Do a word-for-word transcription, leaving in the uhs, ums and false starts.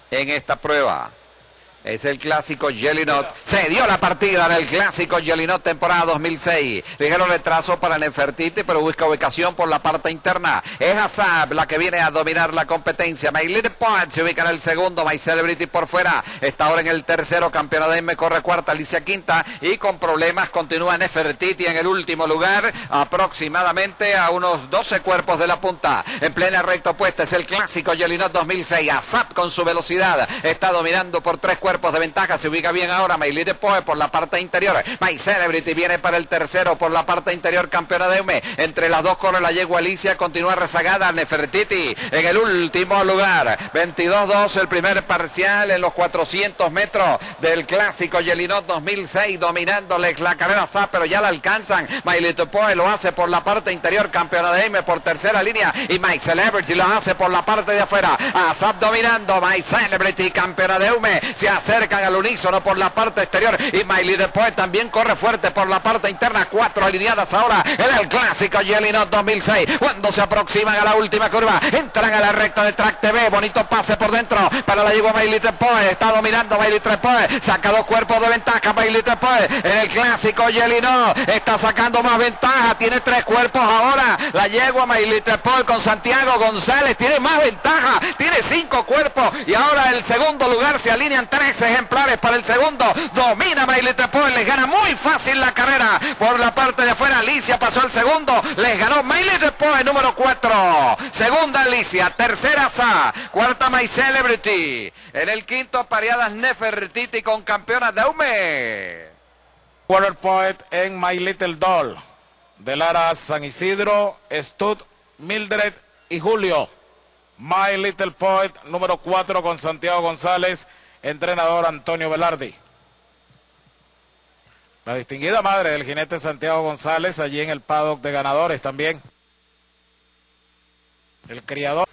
en esta prueba. Es el clásico Gelinot. Se dio la partida en el clásico Gelinot temporada dos mil seis. Ligero retraso para Nefertiti, pero busca ubicación por la parte interna. Es Asap la que viene a dominar la competencia. My Little Poet se ubica en el segundo. My Celebrity por fuera. Está ahora en el tercero. Campeona de M corre cuarta. Alicia quinta. Y con problemas continúa Nefertiti en el último lugar. Aproximadamente a unos doce cuerpos de la punta. En plena recta opuesta es el clásico Gelinot dos mil seis. Asap con su velocidad está dominando por tres cuerpos de ventaja, se ubica bien ahora My Little Poet por la parte interior. My Celebrity viene para el tercero por la parte interior, campeona de U M E. Entre las dos corre la yegua Alicia, continúa rezagada Nefertiti en el último lugar. veintidós dos el primer parcial en los cuatrocientos metros del clásico Gelinot dos mil seis, dominándoles la carrera Asap, pero ya la alcanzan. My Little Poet lo hace por la parte interior, campeona de U M E por tercera línea, y My Celebrity lo hace por la parte de afuera. Asap dominando, My Celebrity, campeona de U M E, se acercan al unísono por la parte exterior, y My Little Poet también corre fuerte por la parte interna. Cuatro alineadas ahora en el clásico Gelinot dos mil seis. Cuando se aproximan a la última curva, entran a la recta de Track T V. Bonito pase por dentro para la yegua My Little Poet. Está dominando My Little Poet. Saca dos cuerpos de ventaja My Little Poet en el clásico Gelinot. Está sacando más ventaja. Tiene tres cuerpos ahora. La yegua My Little Poet con Santiago González tiene más ventaja. Tiene cinco cuerpos. Y ahora el segundo lugar se alinean tres ejemplares para el segundo. Domina My Little Poet, les gana muy fácil la carrera por la parte de afuera. Alicia pasó al segundo, les ganó My Little Poet número cuatro. Segunda Alicia, tercera Sa, cuarta My Celebrity. En el quinto pareadas Nefertiti con campeonas de U M E. Water Poet en My Little Doll. De Lara, San Isidro, Stud, Mildred y Julio. My Little Poet número cuatro con Santiago González, entrenador Antonio Velardi. La distinguida madre del jinete Santiago González allí en el paddock de ganadores también. El criador.